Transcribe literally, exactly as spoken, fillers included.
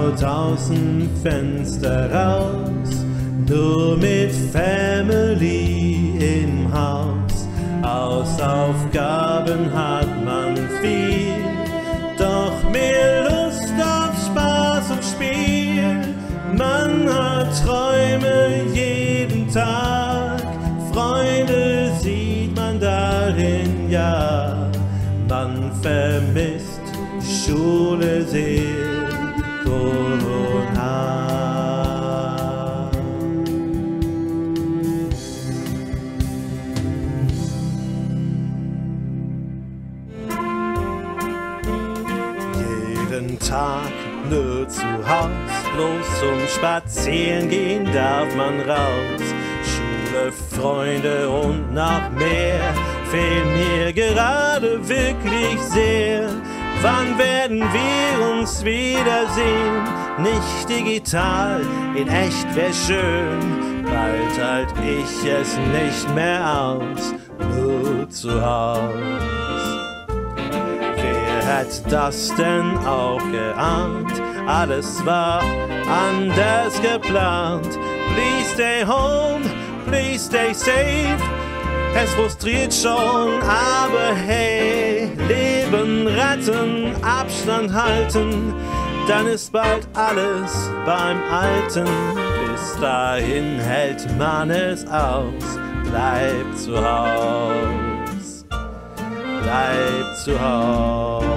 schaut aus dem Fenster raus, nur mit Family im Haus. Hausaufgaben hat man viel, doch mehr Lust auf Spaß und Spiel. Man hat Träume jeden Tag, Freunde sieht man darin, ja. Man vermisst die Schule sehr, Corona. Jeden Tag nur zu Haus, bloß zum Spazieren gehen darf man raus. Schule, Freunde und noch mehr fehlen mir gerade wirklich sehr. Wann werden wir uns wiedersehen? Nicht digital, in echt wär schön. Bald halt ich es nicht mehr aus, nur zu Haus. Wer hat das denn auch geahnt? Alles war anders geplant. Please stay home, please stay safe. Es frustriert schon, aber hey, Leben retten, Abstand halten, dann ist bald alles beim Alten. Bis dahin hält man es aus, bleib zu Haus, bleib zu Haus.